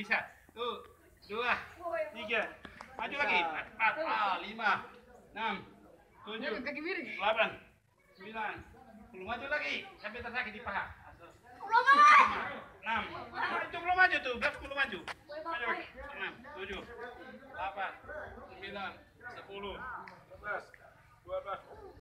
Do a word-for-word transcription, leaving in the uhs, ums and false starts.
bisa. Tuh, dua, tiga. Maju lagi. Empat, ah, lima, enam, tujuh, delapan, sembilan, sepuluh. Maju lagi sampai tersakit di paha. Enam. Itu belum maju tuh, belas sepuluh maju. Maju lagi. Enam, tujuh, delapan, sembilan, sepuluh, sebelas, dua belas.